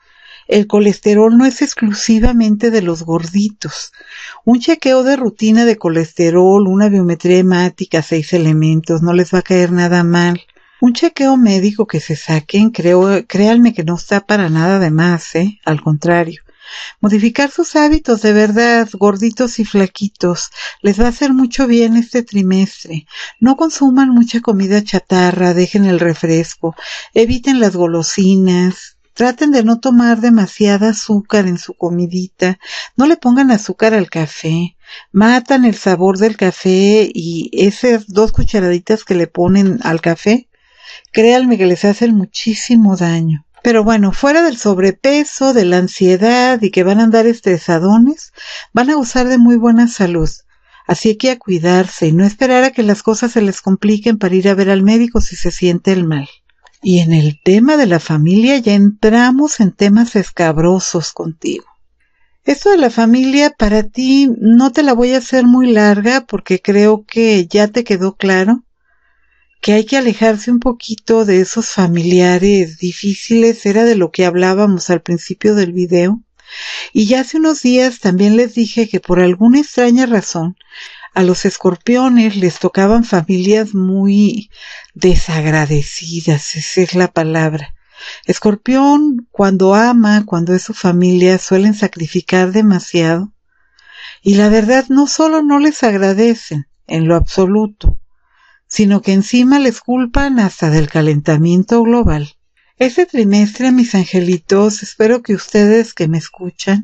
El colesterol no es exclusivamente de los gorditos. Un chequeo de rutina de colesterol, una biometría hemática, 6 elementos, no les va a caer nada mal. Un chequeo médico que se saquen, créanme que no está para nada de más, al contrario. Modificar sus hábitos de verdad, gorditos y flaquitos, les va a hacer mucho bien este trimestre. No consuman mucha comida chatarra, dejen el refresco, eviten las golosinas, traten de no tomar demasiada azúcar en su comidita, no le pongan azúcar al café, matan el sabor del café y esas 2 cucharaditas que le ponen al café, créanme que les hacen muchísimo daño. Pero bueno, fuera del sobrepeso, de la ansiedad y que van a andar estresadones, van a gozar de muy buena salud. Así que a cuidarse y no esperar a que las cosas se les compliquen para ir a ver al médico si se siente el mal. Y en el tema de la familia ya entramos en temas escabrosos contigo. Esto de la familia para ti no te la voy a hacer muy larga porque creo que ya te quedó claro que hay que alejarse un poquito de esos familiares difíciles, era de lo que hablábamos al principio del video. Y ya hace unos días también les dije que por alguna extraña razón a los escorpiones les tocaban familias muy desagradecidas, esa es la palabra. Escorpión, cuando ama, cuando es su familia, suelen sacrificar demasiado. Y la verdad no solo no les agradecen, en lo absoluto, sino que encima les culpan hasta del calentamiento global. Este trimestre, mis angelitos, espero que ustedes que me escuchan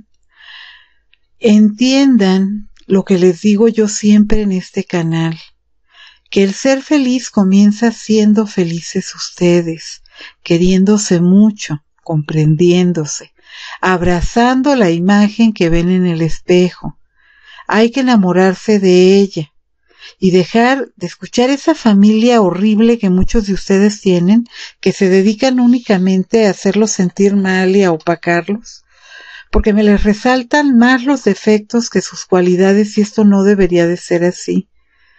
entiendan lo que les digo yo siempre en este canal, que el ser feliz comienza siendo felices ustedes, queriéndose mucho, comprendiéndose, abrazando la imagen que ven en el espejo. Hay que enamorarse de ella y dejar de escuchar esa familia horrible que muchos de ustedes tienen, que se dedican únicamente a hacerlos sentir mal y a opacarlos, porque me les resaltan más los defectos que sus cualidades y esto no debería de ser así.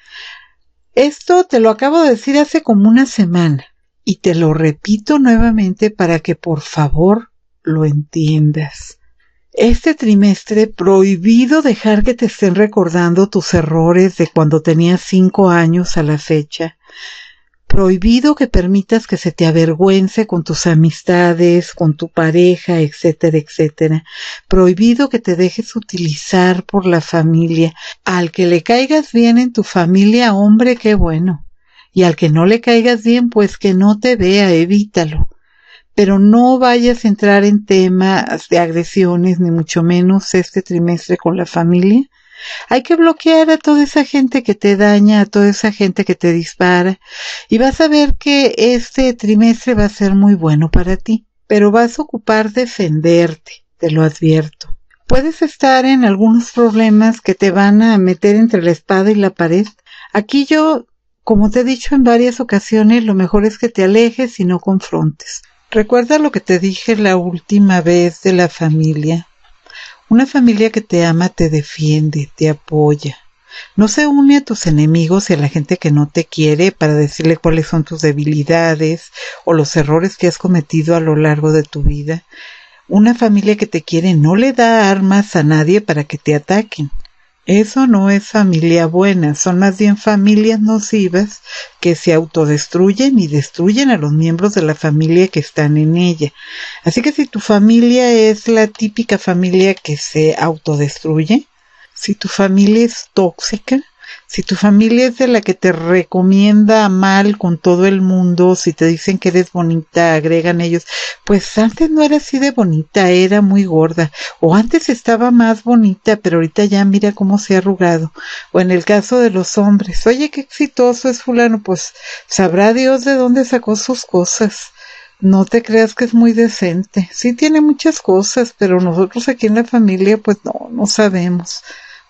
Esto te lo acabo de decir hace como una semana y te lo repito nuevamente para que por favor lo entiendas. Este trimestre prohibido dejar que te estén recordando tus errores de cuando tenías 5 años a la fecha. Prohibido que permitas que se te avergüence con tus amistades, con tu pareja, etcétera, etcétera. Prohibido que te dejes utilizar por la familia. Al que le caigas bien en tu familia, hombre, qué bueno. Y al que no le caigas bien, pues que no te vea, evítalo. Pero no vayas a entrar en temas de agresiones, ni mucho menos este trimestre con la familia. Hay que bloquear a toda esa gente que te daña, a toda esa gente que te dispara, y vas a ver que este trimestre va a ser muy bueno para ti, pero vas a ocupar defenderte, te lo advierto. Puedes estar en algunos problemas que te van a meter entre la espada y la pared. Aquí yo, como te he dicho en varias ocasiones, lo mejor es que te alejes y no confrontes. Recuerda lo que te dije la última vez de la familia. Una familia que te ama te defiende, te apoya. No se une a tus enemigos y a la gente que no te quiere para decirle cuáles son tus debilidades o los errores que has cometido a lo largo de tu vida. Una familia que te quiere no le da armas a nadie para que te ataquen. Eso no es familia buena, son más bien familias nocivas que se autodestruyen y destruyen a los miembros de la familia que están en ella. Así que si tu familia es la típica familia que se autodestruye, si tu familia es tóxica, si tu familia es de la que te recomienda mal con todo el mundo, si te dicen que eres bonita, agregan ellos, pues antes no era así de bonita, era muy gorda, o antes estaba más bonita, pero ahorita ya mira cómo se ha arrugado, o en el caso de los hombres, oye, qué exitoso es fulano, pues sabrá Dios de dónde sacó sus cosas. No te creas que es muy decente, sí tiene muchas cosas, pero nosotros aquí en la familia pues no sabemos.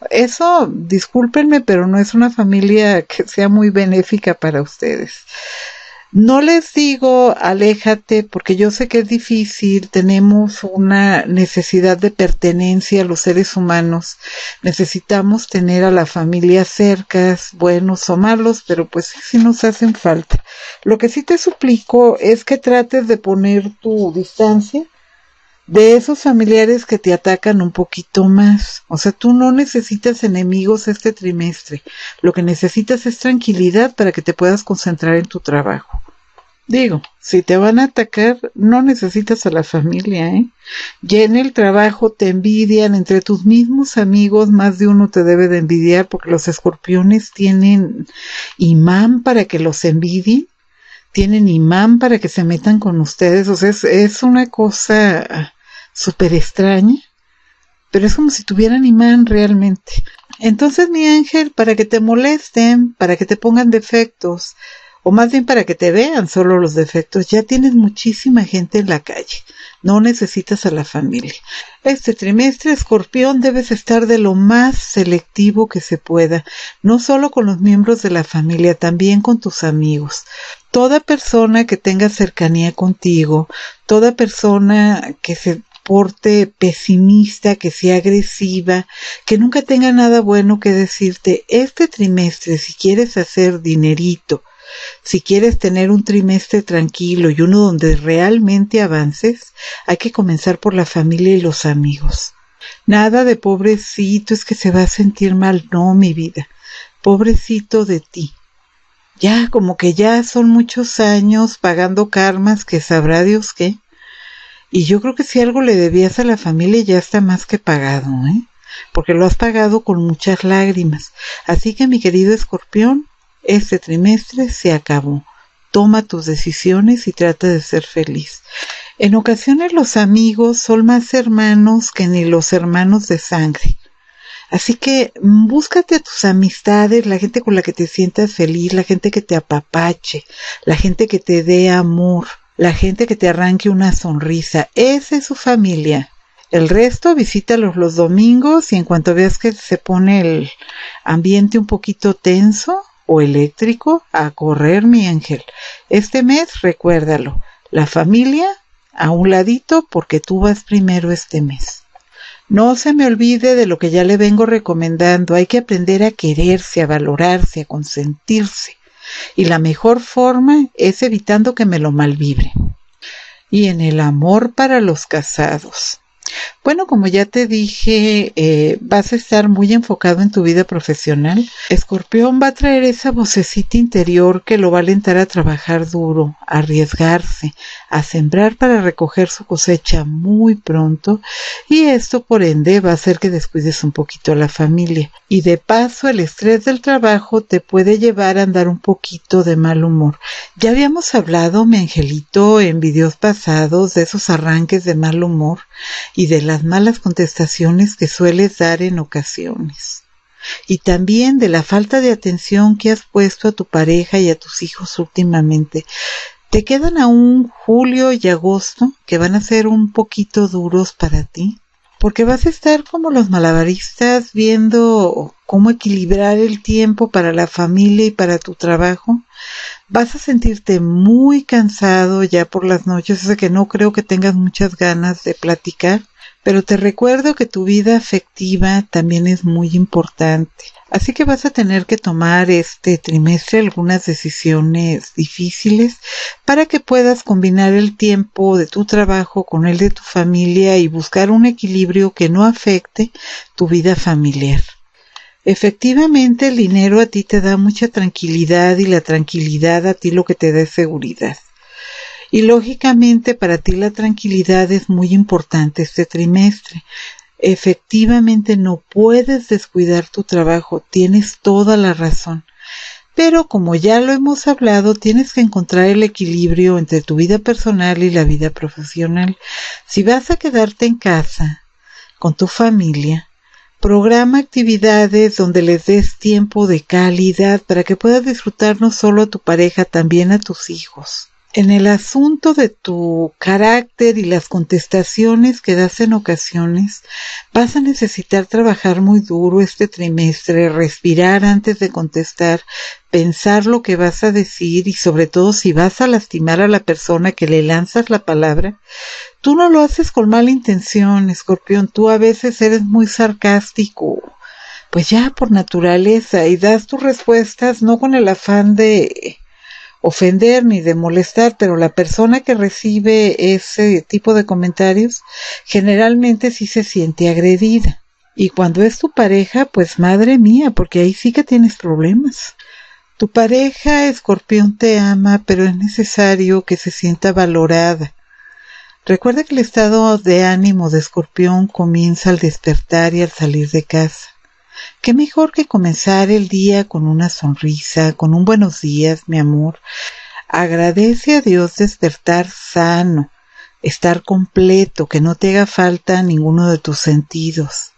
Eso, discúlpenme, pero no es una familia que sea muy benéfica para ustedes. No les digo aléjate porque yo sé que es difícil, tenemos una necesidad de pertenencia a los seres humanos, necesitamos tener a la familia cerca, buenos o malos, pero pues sí nos hacen falta. Lo que sí te suplico es que trates de poner tu distancia de esos familiares que te atacan un poquito más. O sea, tú no necesitas enemigos este trimestre. Lo que necesitas es tranquilidad para que te puedas concentrar en tu trabajo. Digo, si te van a atacar, no necesitas a la familia, ¿eh? Ya en el trabajo te envidian, entre tus mismos amigos, más de uno te debe de envidiar porque los escorpiones tienen imán para que los envidien, tienen imán para que se metan con ustedes. O sea, es una cosa súper extraña, pero es como si tuvieran imán realmente. Entonces, mi ángel, para que te molesten, para que te pongan defectos, o más bien para que te vean solo los defectos, ya tienes muchísima gente en la calle. No necesitas a la familia. Este trimestre, Escorpión, debes estar de lo más selectivo que se pueda, no solo con los miembros de la familia, también con tus amigos. Toda persona que tenga cercanía contigo, toda persona que se porte pesimista, que sea agresiva, que nunca tenga nada bueno que decirte, este trimestre, si quieres hacer dinerito, si quieres tener un trimestre tranquilo y uno donde realmente avances, hay que comenzar por la familia y los amigos. Nada de pobrecito, es que se va a sentir mal. No, mi vida, pobrecito de ti. Ya, como que ya son muchos años pagando karmas que sabrá Dios qué. Y yo creo que si algo le debías a la familia ya está más que pagado, porque lo has pagado con muchas lágrimas. Así que, mi querido Escorpión, este trimestre se acabó. Toma tus decisiones y trata de ser feliz. En ocasiones los amigos son más hermanos que ni los hermanos de sangre. Así que búscate a tus amistades, la gente con la que te sientas feliz, la gente que te apapache, la gente que te dé amor, la gente que te arranque una sonrisa. Esa es su familia. El resto, visítalos los domingos y en cuanto veas que se pone el ambiente un poquito tenso o eléctrico, a correr, mi ángel. Este mes, recuérdalo, la familia a un ladito porque tú vas primero este mes. No se me olvide de lo que ya le vengo recomendando. Hay que aprender a quererse, a valorarse, a consentirse. Y la mejor forma es evitando que me lo malvibren. Y en el amor para los casados. Bueno, como ya te dije, vas a estar muy enfocado en tu vida profesional. Escorpión va a traer esa vocecita interior que lo va a alentar a trabajar duro, a arriesgarse, a sembrar para recoger su cosecha muy pronto, y esto por ende va a hacer que descuides un poquito a la familia. Y de paso, el estrés del trabajo te puede llevar a andar un poquito de mal humor. Ya habíamos hablado, mi angelito, en videos pasados de esos arranques de mal humor y de las malas contestaciones que sueles dar en ocasiones. Y también de la falta de atención que has puesto a tu pareja y a tus hijos últimamente. Te quedan aún julio y agosto que van a ser un poquito duros para ti, porque vas a estar como los malabaristas viendo cómo equilibrar el tiempo para la familia y para tu trabajo. Vas a sentirte muy cansado ya por las noches, o sea que no creo que tengas muchas ganas de platicar, pero te recuerdo que tu vida afectiva también es muy importante. Así que vas a tener que tomar este trimestre algunas decisiones difíciles para que puedas combinar el tiempo de tu trabajo con el de tu familia y buscar un equilibrio que no afecte tu vida familiar. Efectivamente, el dinero a ti te da mucha tranquilidad y la tranquilidad a ti lo que te da es seguridad. Y lógicamente para ti la tranquilidad es muy importante este trimestre. Efectivamente no puedes descuidar tu trabajo, tienes toda la razón. Pero como ya lo hemos hablado, tienes que encontrar el equilibrio entre tu vida personal y la vida profesional. Si vas a quedarte en casa con tu familia, programa actividades donde les des tiempo de calidad para que puedas disfrutar no solo a tu pareja, también a tus hijos. En el asunto de tu carácter y las contestaciones que das en ocasiones, vas a necesitar trabajar muy duro este trimestre, respirar antes de contestar, pensar lo que vas a decir y sobre todo si vas a lastimar a la persona que le lanzas la palabra. Tú no lo haces con mala intención, Escorpión, tú a veces eres muy sarcástico, pues ya por naturaleza, y das tus respuestas no con el afán de ofender ni de molestar, pero la persona que recibe ese tipo de comentarios generalmente sí se siente agredida. Y cuando es tu pareja, pues madre mía, porque ahí sí que tienes problemas. Tu pareja, Escorpión, te ama, pero es necesario que se sienta valorada. Recuerda que el estado de ánimo de Escorpión comienza al despertar y al salir de casa. Qué mejor que comenzar el día con una sonrisa, con un buenos días, mi amor. Agradece a Dios despertar sano, estar completo, que no te haga falta ninguno de tus sentidos.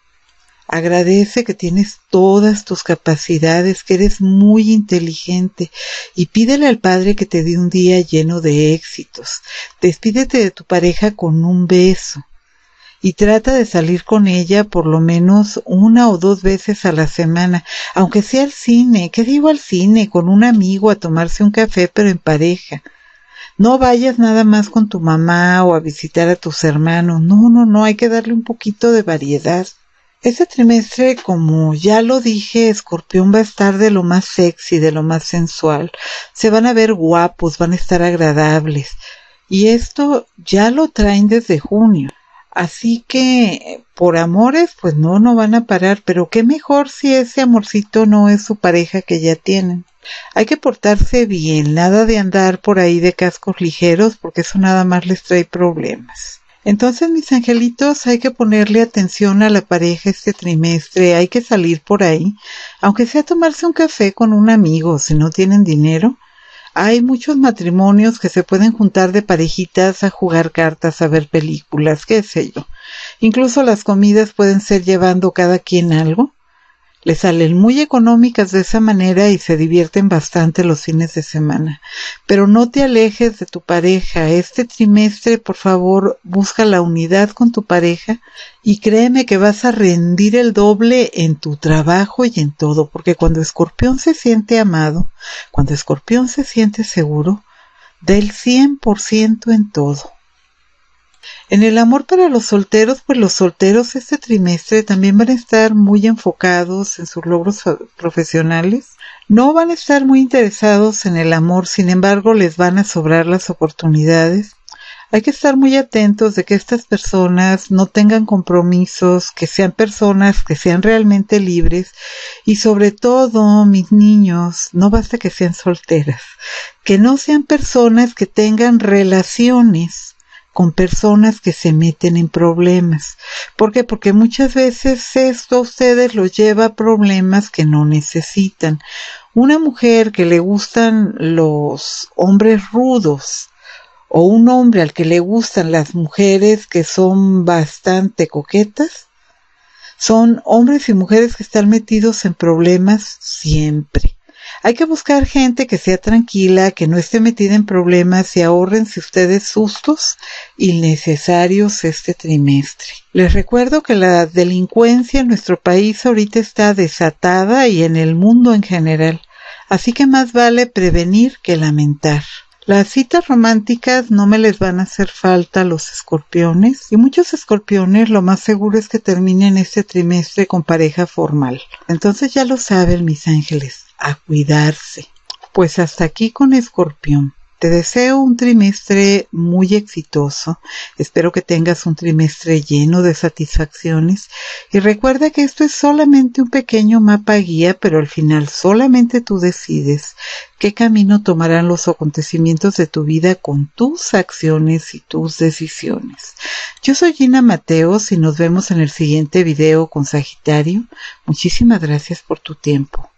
Agradece que tienes todas tus capacidades, que eres muy inteligente y pídele al Padre que te dé un día lleno de éxitos. Despídete de tu pareja con un beso y trata de salir con ella por lo menos 1 o 2 veces a la semana, aunque sea al cine. ¿Qué digo al cine? Con un amigo a tomarse un café, pero en pareja. No vayas nada más con tu mamá o a visitar a tus hermanos. No, hay que darle un poquito de variedad. Este trimestre, como ya lo dije, Escorpión va a estar de lo más sexy, de lo más sensual. Se van a ver guapos, van a estar agradables. Y esto ya lo traen desde junio. Así que, por amores, pues no van a parar. Pero qué mejor si ese amorcito no es su pareja que ya tienen. Hay que portarse bien, nada de andar por ahí de cascos ligeros, porque eso nada más les trae problemas. Entonces, mis angelitos, hay que ponerle atención a la pareja este trimestre, hay que salir por ahí, aunque sea tomarse un café con un amigo, si no tienen dinero. Hay muchos matrimonios que se pueden juntar de parejitas a jugar cartas, a ver películas, qué sé yo. Incluso las comidas pueden ser llevando cada quien algo. Les salen muy económicas de esa manera y se divierten bastante los fines de semana. Pero no te alejes de tu pareja. Este trimestre, por favor, busca la unidad con tu pareja y créeme que vas a rendir el doble en tu trabajo y en todo, porque cuando Escorpión se siente amado, cuando Escorpión se siente seguro, da el 100% en todo. En el amor para los solteros, pues los solteros este trimestre también van a estar muy enfocados en sus logros profesionales. No van a estar muy interesados en el amor, sin embargo les van a sobrar las oportunidades. Hay que estar muy atentos de que estas personas no tengan compromisos, que sean personas que sean realmente libres y sobre todo, mis niños, no basta que sean solteras, que no sean personas que tengan relaciones con personas que se meten en problemas. ¿Por qué? Porque muchas veces esto a ustedes los lleva a problemas que no necesitan. Una mujer que le gustan los hombres rudos o un hombre al que le gustan las mujeres que son bastante coquetas, son hombres y mujeres que están metidos en problemas siempre. Hay que buscar gente que sea tranquila, que no esté metida en problemas y ahórrense ustedes sustos innecesarios este trimestre. Les recuerdo que la delincuencia en nuestro país ahorita está desatada y en el mundo en general, así que más vale prevenir que lamentar. Las citas románticas no me les van a hacer falta a los escorpiones y muchos escorpiones lo más seguro es que terminen este trimestre con pareja formal. Entonces ya lo saben, mis ángeles, a cuidarse. Pues hasta aquí con Escorpión. Te deseo un trimestre muy exitoso. Espero que tengas un trimestre lleno de satisfacciones. Y recuerda que esto es solamente un pequeño mapa guía, pero al final solamente tú decides qué camino tomarán los acontecimientos de tu vida con tus acciones y tus decisiones. Yo soy Gina Mateos y nos vemos en el siguiente video con Sagitario. Muchísimas gracias por tu tiempo.